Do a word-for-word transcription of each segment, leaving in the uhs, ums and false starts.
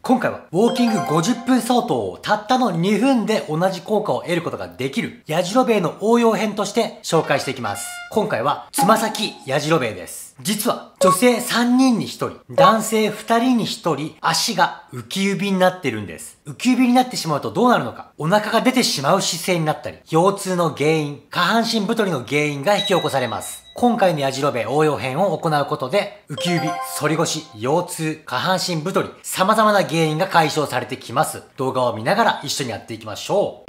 今回はウォーキングごじゅっぷん相当をたったのにふんで同じ効果を得ることができるやじろべえの応用編として紹介していきます。今回はつま先やじろべえです。実は女性さんにんにひとり、男性ふたりにひとり足が浮き指になってるんです。浮き指になってしまうとどうなるのか、お腹が出てしまう姿勢になったり、腰痛の原因、下半身太りの原因が引き起こされます。今回のやじろべえ応用編を行うことで、浮き指、反り腰、腰痛、下半身太り、様々な原因が解消されてきます。動画を見ながら一緒にやっていきましょう。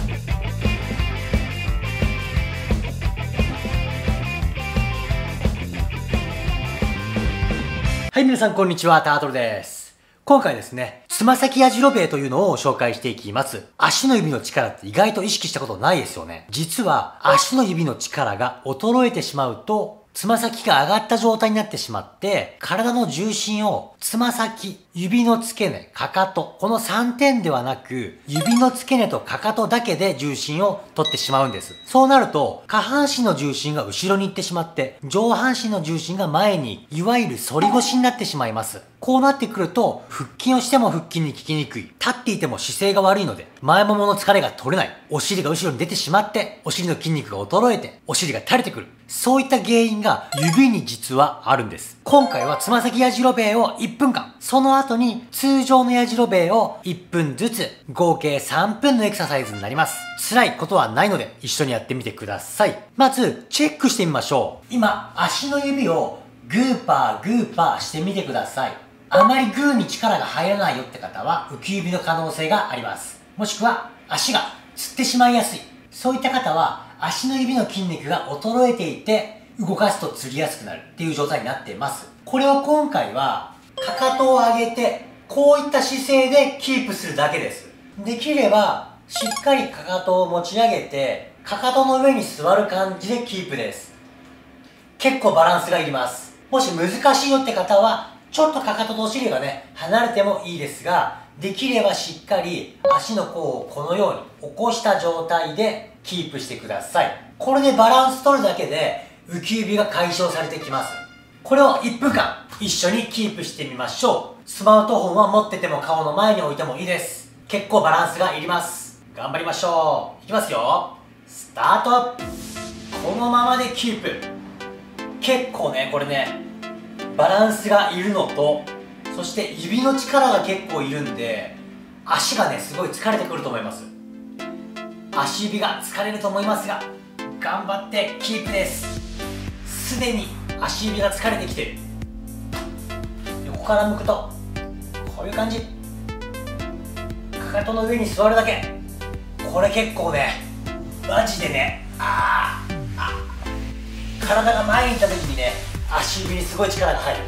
はい、皆さんこんにちは、タートルです。今回ですね、つま先やじろべえというのを紹介していきます。足の指の力って意外と意識したことないですよね。実は足の指の力が衰えてしまうと、つま先が上がった状態になってしまって、体の重心をつま先、指の付け根、かかと、このさんてんではなく、指の付け根とかかとだけで重心を取ってしまうんです。そうなると、下半身の重心が後ろに行ってしまって、上半身の重心が前に、いわゆる反り腰になってしまいます。こうなってくると、腹筋をしても腹筋に効きにくい。立っていても姿勢が悪いので、前ももの疲れが取れない。お尻が後ろに出てしまって、お尻の筋肉が衰えて、お尻が垂れてくる。そういった原因が指に実はあるんです。今回はつま先やじろべえをいっぷんかん、その後に通常のやじろべえをいっぷんずつ、合計さんぷんのエクササイズになります。辛いことはないので一緒にやってみてください。まず、チェックしてみましょう。今、足の指をグーパーグーパーしてみてください。あまりグーに力が入らないよって方は浮き指の可能性があります。もしくは足がつってしまいやすい。そういった方は足の指の筋肉が衰えていて動かすとつりやすくなるっていう状態になっています。これを今回はかかとを上げてこういった姿勢でキープするだけです。できればしっかりかかとを持ち上げてかかとの上に座る感じでキープです。結構バランスがいります。もし難しいよって方はちょっとかかととお尻がね、離れてもいいですが、できればしっかり足の甲をこのように起こした状態でキープしてください。これでバランス取るだけで浮き指が解消されてきます。これをいっぷんかん一緒にキープしてみましょう。スマートフォンは持ってても顔の前に置いてもいいです。結構バランスがいります。頑張りましょう。いきますよ。スタート。このままでキープ。結構ね、これね、バランスがいるのと、そして指の力が結構いるんで、足がね、すごい疲れてくると思います。足指が疲れると思いますが、頑張ってキープです。すでに足指が疲れてきてる。横から向くと、こういう感じ。かかとの上に座るだけ。これ結構ね、マジでね、あーあ体が前に行った時にね、足指にすごい力が入る。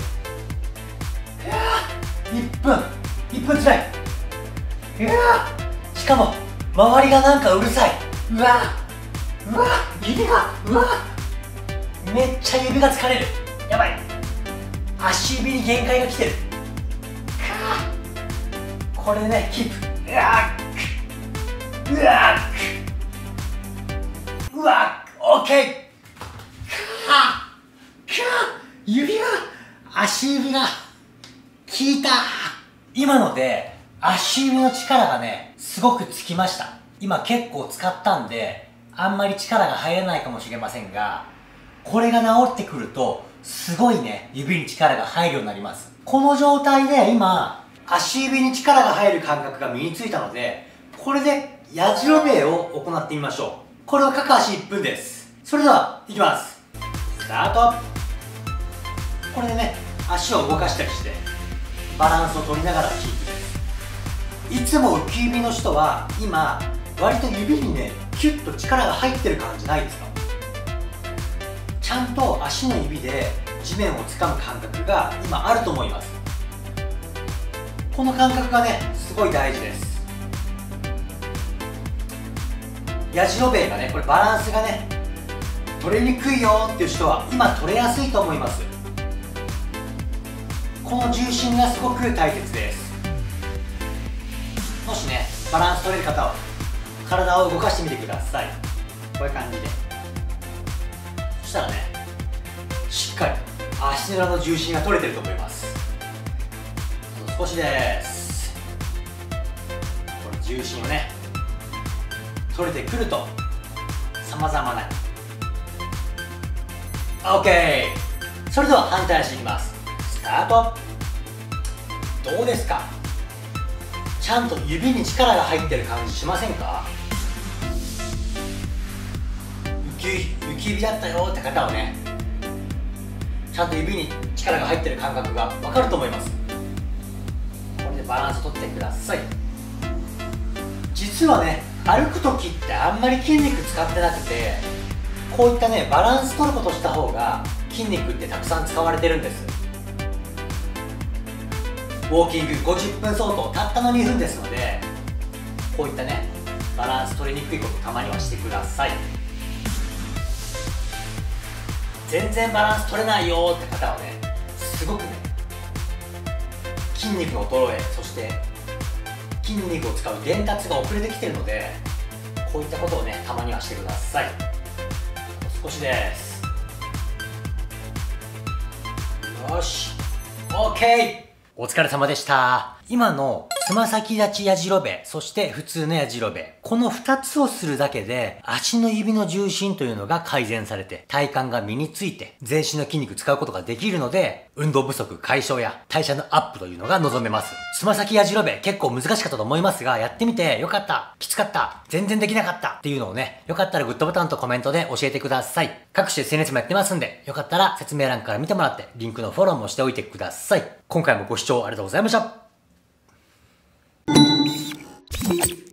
いっぷんいっぷんつらい。しかも周りがなんかうるさい。うわうわ指がうわめっちゃ指が疲れる。やばい、足指に限界が来てる。これでねキープ。うわうわうわオッケー。指が足指が効いた。今ので足指の力がねすごくつきました。今結構使ったんであんまり力が入らないかもしれませんが、これが治ってくるとすごいね指に力が入るようになります。この状態で今足指に力が入る感覚が身についたので、これでやじろべえを行ってみましょう。これは各足いっぷんです。それではいきます。スタート。これでね足を動かしたりしてバランスを取りながらキープです。いつも浮き指の人は今割と指にねキュッと力が入ってる感じないですか？ちゃんと足の指で地面を掴む感覚が今あると思います。この感覚がねすごい大事です。やじろべえがねこれバランスがね取れにくいよっていう人は今取れやすいと思います。この重心がすごく大切です。もしねバランス取れる方は体を動かしてみてください。こういう感じで。そしたらねしっかり足の裏の重心が取れてると思います。あと少しです。 重心をね取れてくると様々な OK。 それでは反対足いきます。スタート。どうですか？ちゃんと指に力が入ってる感じしませんか？浮き浮き指だったよって方はね、ちゃんと指に力が入ってる感覚が分かると思います。これでバランス取ってください。実はね、歩く時ってあんまり筋肉使ってなくて、こういったねバランス取ることした方が筋肉ってたくさん使われてるんです。ウォーキングごじゅっぷん相当たったのにふんですので、こういったねバランス取りにくいことたまにはしてください。全然バランス取れないよって方はね、すごくね筋肉の衰え、そして筋肉を使う伝達が遅れてきてるので、こういったことをねたまにはしてください。少しです。よし OK。 お疲れ様でした。今のつま先立ちやじろべえ、そして普通のやじろべえ、このふたつをするだけで足の指の重心というのが改善されて体幹が身について全身の筋肉使うことができるので、運動不足解消や代謝のアップというのが望めます。つま先やじろべえ結構難しかったと思いますが、やってみてよかった、きつかった、全然できなかったっていうのをね、よかったらグッドボタンとコメントで教えてください。各種 エスエヌエス もやってますんで、よかったら説明欄から見てもらってリンクのフォローもしておいてください。今回もご視聴ありがとうございました。